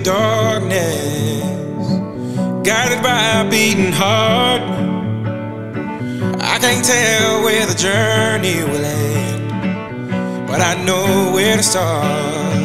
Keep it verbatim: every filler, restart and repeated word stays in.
darkness, guided by a beating heart. I can't tell where the journey will end, but I know where to start.